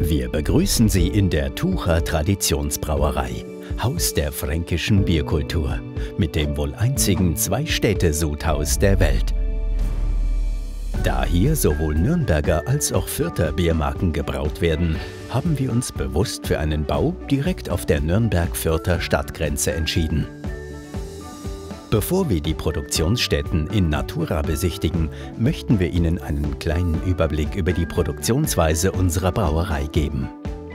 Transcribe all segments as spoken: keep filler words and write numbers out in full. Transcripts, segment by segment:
Wir begrüßen Sie in der Tucher Traditionsbrauerei, Haus der fränkischen Bierkultur, mit dem wohl einzigen Zwei-Städte-Sudhaus der Welt. Da hier sowohl Nürnberger als auch Fürther Biermarken gebraut werden, haben wir uns bewusst für einen Bau direkt auf der Nürnberg-Fürther Stadtgrenze entschieden. Bevor wir die Produktionsstätten in Natura besichtigen, möchten wir Ihnen einen kleinen Überblick über die Produktionsweise unserer Brauerei geben.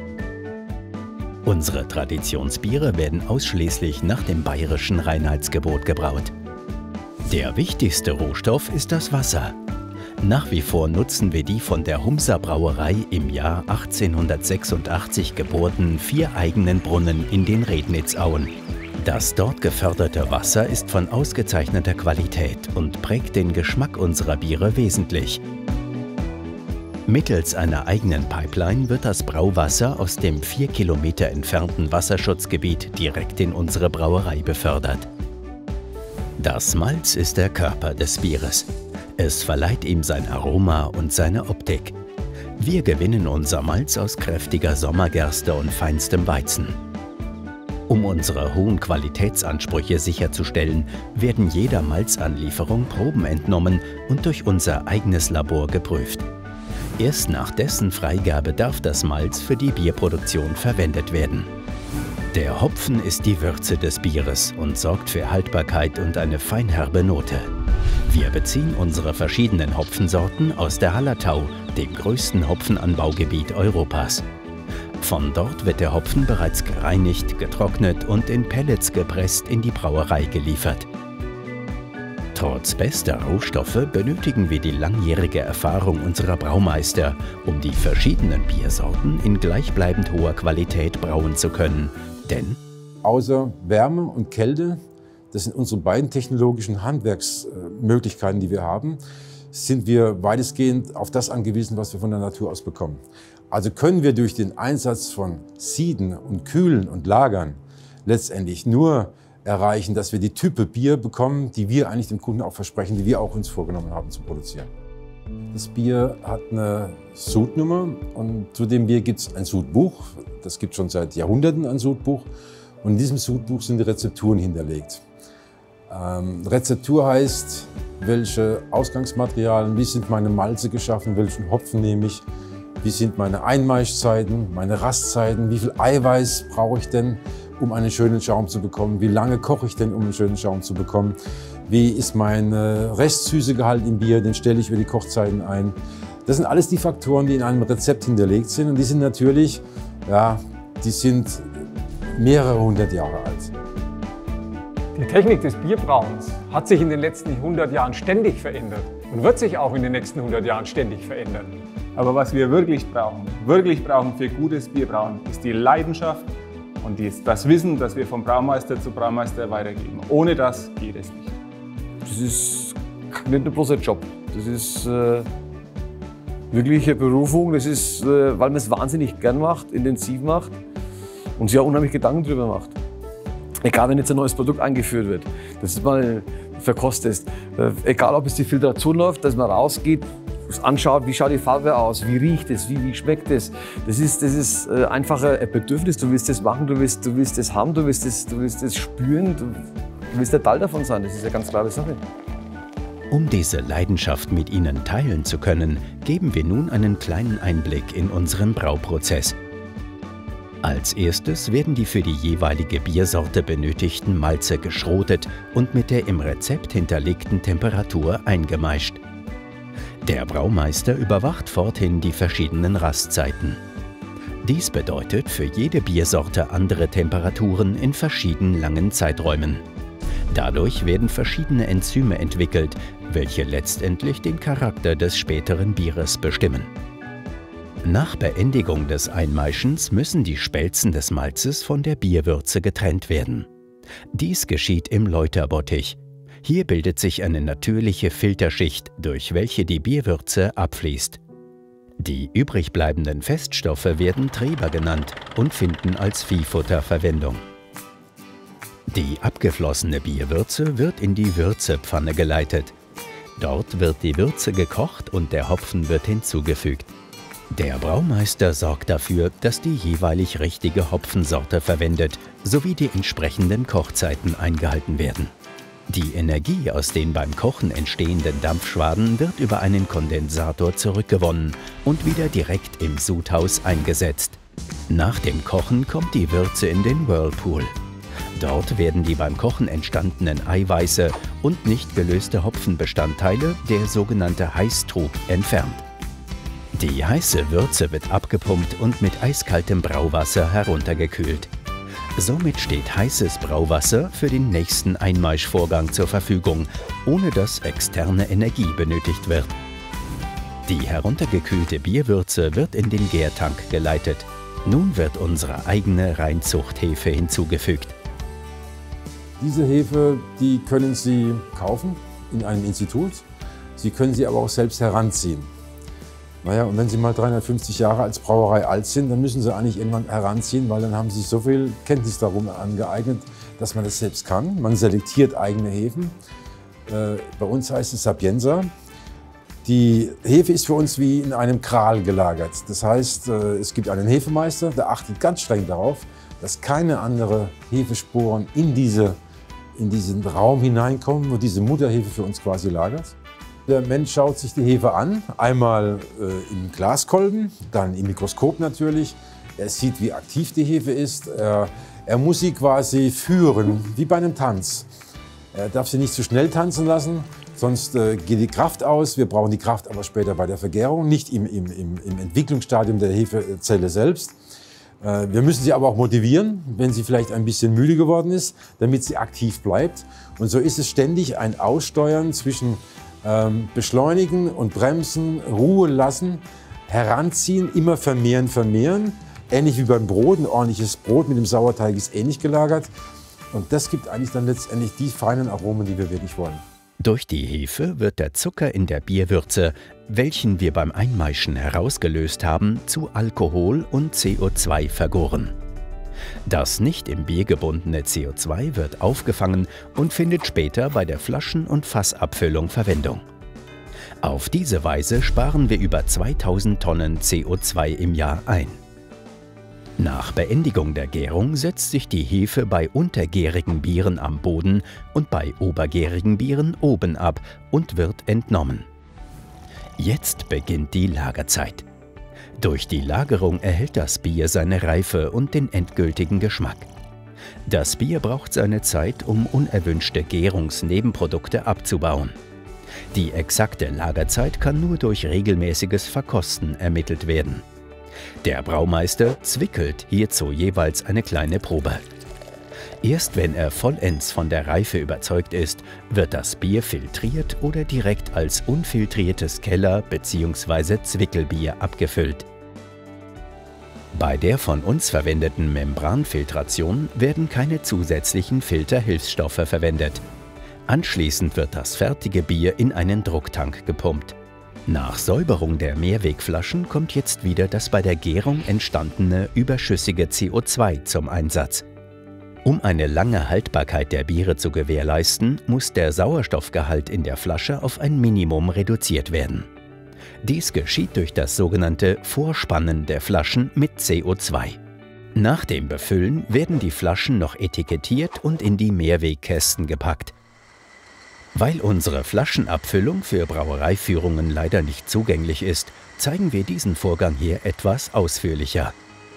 Unsere Traditionsbiere werden ausschließlich nach dem bayerischen Reinheitsgebot gebraut. Der wichtigste Rohstoff ist das Wasser. Nach wie vor nutzen wir die von der Humser Brauerei im Jahr achtzehnhundertsechsundachtzig gebohrten vier eigenen Brunnen in den Rednitzauen. Das dort geförderte Wasser ist von ausgezeichneter Qualität und prägt den Geschmack unserer Biere wesentlich. Mittels einer eigenen Pipeline wird das Brauwasser aus dem vier Kilometer entfernten Wasserschutzgebiet direkt in unsere Brauerei befördert. Das Malz ist der Körper des Bieres. Es verleiht ihm sein Aroma und seine Optik. Wir gewinnen unser Malz aus kräftiger Sommergerste und feinstem Weizen. Um unsere hohen Qualitätsansprüche sicherzustellen, werden jeder Malzanlieferung Proben entnommen und durch unser eigenes Labor geprüft. Erst nach dessen Freigabe darf das Malz für die Bierproduktion verwendet werden. Der Hopfen ist die Würze des Bieres und sorgt für Haltbarkeit und eine feinherbe Note. Wir beziehen unsere verschiedenen Hopfensorten aus der Hallertau, dem größten Hopfenanbaugebiet Europas. Von dort wird der Hopfen bereits gereinigt, getrocknet und in Pellets gepresst in die Brauerei geliefert. Trotz bester Rohstoffe benötigen wir die langjährige Erfahrung unserer Braumeister, um die verschiedenen Biersorten in gleichbleibend hoher Qualität brauen zu können. Denn außer Wärme und Kälte, das sind unsere beiden technologischen Handwerksmöglichkeiten, die wir haben, sind wir weitestgehend auf das angewiesen, was wir von der Natur aus bekommen. Also können wir durch den Einsatz von Sieden und Kühlen und Lagern letztendlich nur erreichen, dass wir die Type Bier bekommen, die wir eigentlich dem Kunden auch versprechen, die wir auch uns vorgenommen haben zu produzieren. Das Bier hat eine Sudnummer und zu dem Bier gibt es ein Sudbuch. Das gibt schon seit Jahrhunderten ein Sudbuch. Und in diesem Sudbuch sind die Rezepturen hinterlegt. Ähm, Rezeptur heißt, welche Ausgangsmaterialien, wie sind meine Malze geschaffen, welchen Hopfen nehme ich, wie sind meine Einmaischzeiten, meine Rastzeiten, wie viel Eiweiß brauche ich denn, um einen schönen Schaum zu bekommen, wie lange koche ich denn, um einen schönen Schaum zu bekommen, wie ist mein Restsüßegehalt im Bier, den stelle ich über die Kochzeiten ein. Das sind alles die Faktoren, die in einem Rezept hinterlegt sind und die sind natürlich, ja, die sind mehrere hundert Jahre alt. Die Technik des Bierbrauens hat sich in den letzten hundert Jahren ständig verändert und wird sich auch in den nächsten hundert Jahren ständig verändern. Aber was wir wirklich brauchen, wirklich brauchen für gutes Bierbrauen, ist die Leidenschaft und das Wissen, das wir vom Braumeister zu Braumeister weitergeben. Ohne das geht es nicht. Das ist nicht nur bloß ein Job. Das ist äh, wirklich eine Berufung. Das ist, äh, weil man es wahnsinnig gern macht, intensiv macht und sich auch unheimlich Gedanken darüber macht. Egal, wenn jetzt ein neues Produkt eingeführt wird, dass es mal verkostet. Äh, egal, ob es die Filtration läuft, dass man rausgeht, anschaut, wie schaut die Farbe aus, wie riecht es, wie, wie schmeckt es. Das ist, das ist äh, einfach ein Bedürfnis. Du willst das machen, du willst, du willst das haben, du willst das, du willst das spüren, du, du willst der Teil davon sein. Das ist eine ganz klare Sache. Um diese Leidenschaft mit Ihnen teilen zu können, geben wir nun einen kleinen Einblick in unseren Brauprozess. Als erstes werden die für die jeweilige Biersorte benötigten Malze geschrotet und mit der im Rezept hinterlegten Temperatur eingemeischt. Der Braumeister überwacht forthin die verschiedenen Rastzeiten. Dies bedeutet für jede Biersorte andere Temperaturen in verschieden langen Zeiträumen. Dadurch werden verschiedene Enzyme entwickelt, welche letztendlich den Charakter des späteren Bieres bestimmen. Nach Beendigung des Einmaischens müssen die Spelzen des Malzes von der Bierwürze getrennt werden. Dies geschieht im Läuterbottich. Hier bildet sich eine natürliche Filterschicht, durch welche die Bierwürze abfließt. Die übrig bleibenden Feststoffe werden Treber genannt und finden als Viehfutter Verwendung. Die abgeflossene Bierwürze wird in die Würzepfanne geleitet. Dort wird die Würze gekocht und der Hopfen wird hinzugefügt. Der Braumeister sorgt dafür, dass die jeweilig richtige Hopfensorte verwendet, sowie die entsprechenden Kochzeiten eingehalten werden. Die Energie aus den beim Kochen entstehenden Dampfschwaden wird über einen Kondensator zurückgewonnen und wieder direkt im Sudhaus eingesetzt. Nach dem Kochen kommt die Würze in den Whirlpool. Dort werden die beim Kochen entstandenen Eiweiße und nicht gelöste Hopfenbestandteile, der sogenannte Heißtrub, entfernt. Die heiße Würze wird abgepumpt und mit eiskaltem Brauwasser heruntergekühlt. Somit steht heißes Brauwasser für den nächsten Einmaischvorgang zur Verfügung, ohne dass externe Energie benötigt wird. Die heruntergekühlte Bierwürze wird in den Gärtank geleitet. Nun wird unsere eigene Reinzuchthefe hinzugefügt. Diese Hefe, die können Sie kaufen in einem Institut. Sie können sie aber auch selbst heranziehen. Naja, und wenn Sie mal dreihundertfünfzig Jahre als Brauerei alt sind, dann müssen Sie eigentlich irgendwann heranziehen, weil dann haben Sie sich so viel Kenntnis darum angeeignet, dass man das selbst kann. Man selektiert eigene Hefen. Äh, bei uns heißt es Sapienza. Die Hefe ist für uns wie in einem Kral gelagert. Das heißt, äh, es gibt einen Hefemeister, der achtet ganz streng darauf, dass keine andere Hefesporen in, diese, in diesen Raum hineinkommen, wo diese Mutterhefe für uns quasi lagert. Der Mensch schaut sich die Hefe an, einmal äh, im Glaskolben, dann im Mikroskop natürlich. Er sieht, wie aktiv die Hefe ist. Er, er muss sie quasi führen, wie bei einem Tanz. Er darf sie nicht zu schnell tanzen lassen, sonst äh, geht die Kraft aus. Wir brauchen die Kraft aber später bei der Vergärung, nicht im, im, im, im Entwicklungsstadium der Hefezelle selbst. Äh, wir müssen sie aber auch motivieren, wenn sie vielleicht ein bisschen müde geworden ist, damit sie aktiv bleibt. Und so ist es ständig ein Aussteuern zwischen Ähm, beschleunigen und bremsen, Ruhe lassen, heranziehen, immer vermehren, vermehren. Ähnlich wie beim Brot, ein ordentliches Brot mit dem Sauerteig ist ähnlich gelagert. Und das gibt eigentlich dann letztendlich die feinen Aromen, die wir wirklich wollen. Durch die Hefe wird der Zucker in der Bierwürze, welchen wir beim Einmaischen herausgelöst haben, zu Alkohol und C O zwei vergoren. Das nicht im Bier gebundene C O zwei wird aufgefangen und findet später bei der Flaschen- und Fassabfüllung Verwendung. Auf diese Weise sparen wir über zweitausend Tonnen C O zwei im Jahr ein. Nach Beendigung der Gärung setzt sich die Hefe bei untergärigen Bieren am Boden und bei obergärigen Bieren oben ab und wird entnommen. Jetzt beginnt die Lagerzeit. Durch die Lagerung erhält das Bier seine Reife und den endgültigen Geschmack. Das Bier braucht seine Zeit, um unerwünschte Gärungsnebenprodukte abzubauen. Die exakte Lagerzeit kann nur durch regelmäßiges Verkosten ermittelt werden. Der Braumeister zwickelt hierzu jeweils eine kleine Probe. Erst wenn er vollends von der Reife überzeugt ist, wird das Bier filtriert oder direkt als unfiltriertes Keller- bzw. Zwickelbier abgefüllt. Bei der von uns verwendeten Membranfiltration werden keine zusätzlichen Filterhilfsstoffe verwendet. Anschließend wird das fertige Bier in einen Drucktank gepumpt. Nach Säuberung der Mehrwegflaschen kommt jetzt wieder das bei der Gärung entstandene überschüssige C O zwei zum Einsatz. Um eine lange Haltbarkeit der Biere zu gewährleisten, muss der Sauerstoffgehalt in der Flasche auf ein Minimum reduziert werden. Dies geschieht durch das sogenannte Vorspannen der Flaschen mit C O zwei. Nach dem Befüllen werden die Flaschen noch etikettiert und in die Mehrwegkästen gepackt. Weil unsere Flaschenabfüllung für Brauereiführungen leider nicht zugänglich ist, zeigen wir diesen Vorgang hier etwas ausführlicher.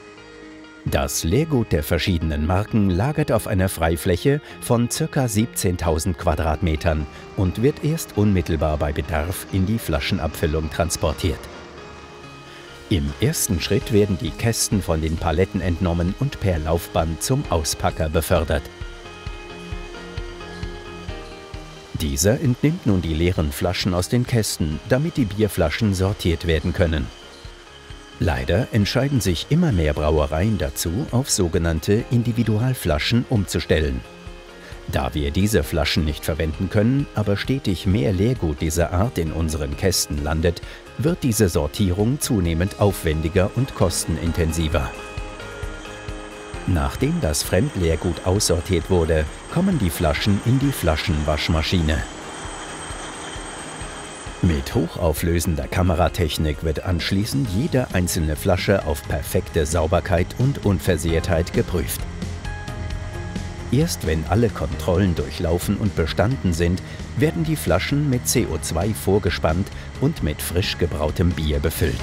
Das Leergut der verschiedenen Marken lagert auf einer Freifläche von ca. siebzehntausend Quadratmetern und wird erst unmittelbar bei Bedarf in die Flaschenabfüllung transportiert. Im ersten Schritt werden die Kästen von den Paletten entnommen und per Laufband zum Auspacker befördert. Dieser entnimmt nun die leeren Flaschen aus den Kästen, damit die Bierflaschen sortiert werden können. Leider entscheiden sich immer mehr Brauereien dazu, auf sogenannte Individualflaschen umzustellen. Da wir diese Flaschen nicht verwenden können, aber stetig mehr Leergut dieser Art in unseren Kästen landet, wird diese Sortierung zunehmend aufwendiger und kostenintensiver. Nachdem das Fremdleergut aussortiert wurde, kommen die Flaschen in die Flaschenwaschmaschine. Mit hochauflösender Kameratechnik wird anschließend jede einzelne Flasche auf perfekte Sauberkeit und Unversehrtheit geprüft. Erst wenn alle Kontrollen durchlaufen und bestanden sind, werden die Flaschen mit C O zwei vorgespannt und mit frisch gebrautem Bier befüllt.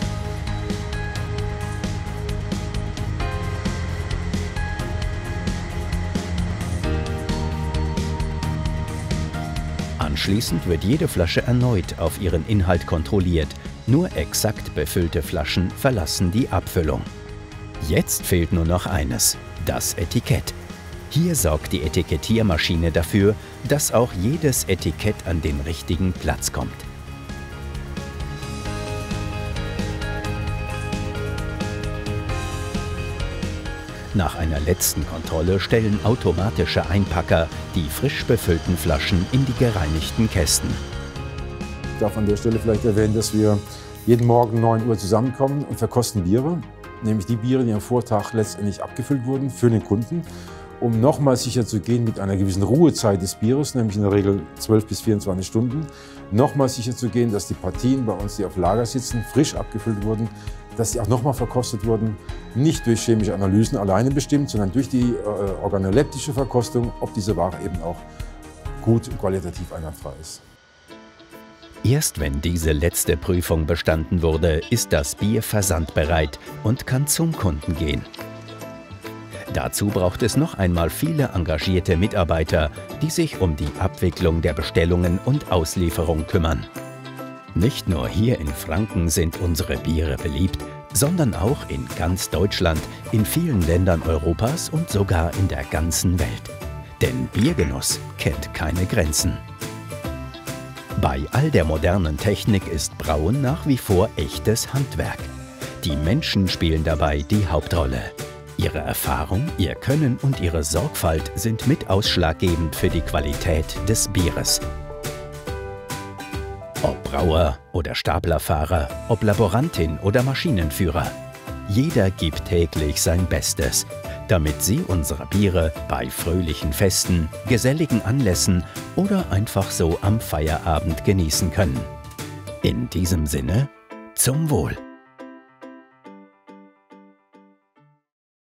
Anschließend wird jede Flasche erneut auf ihren Inhalt kontrolliert. Nur exakt befüllte Flaschen verlassen die Abfüllung. Jetzt fehlt nur noch eines: das Etikett. Hier sorgt die Etikettiermaschine dafür, dass auch jedes Etikett an den richtigen Platz kommt. Nach einer letzten Kontrolle stellen automatische Einpacker die frisch befüllten Flaschen in die gereinigten Kästen. Ich darf an der Stelle vielleicht erwähnen, dass wir jeden Morgen neun Uhr zusammenkommen und verkosten Biere, nämlich die Biere, die am Vortag letztendlich abgefüllt wurden für den Kunden, um nochmal sicher zu gehen mit einer gewissen Ruhezeit des Bieres, nämlich in der Regel zwölf bis vierundzwanzig Stunden, nochmal sicher zu gehen, dass die Partien bei uns, die auf Lager sitzen, frisch abgefüllt wurden, dass sie auch nochmal verkostet wurden, nicht durch chemische Analysen alleine bestimmt, sondern durch die äh, organoleptische Verkostung, ob diese Ware eben auch gut und qualitativ einwandfrei ist. Erst wenn diese letzte Prüfung bestanden wurde, ist das Bier versandbereit und kann zum Kunden gehen. Dazu braucht es noch einmal viele engagierte Mitarbeiter, die sich um die Abwicklung der Bestellungen und Auslieferung kümmern. Nicht nur hier in Franken sind unsere Biere beliebt, sondern auch in ganz Deutschland, in vielen Ländern Europas und sogar in der ganzen Welt. Denn Biergenuss kennt keine Grenzen. Bei all der modernen Technik ist Brauen nach wie vor echtes Handwerk. Die Menschen spielen dabei die Hauptrolle. Ihre Erfahrung, ihr Können und ihre Sorgfalt sind mit ausschlaggebend für die Qualität des Bieres. Ob Brauer oder Staplerfahrer, ob Laborantin oder Maschinenführer. Jeder gibt täglich sein Bestes, damit Sie unsere Biere bei fröhlichen Festen, geselligen Anlässen oder einfach so am Feierabend genießen können. In diesem Sinne, zum Wohl!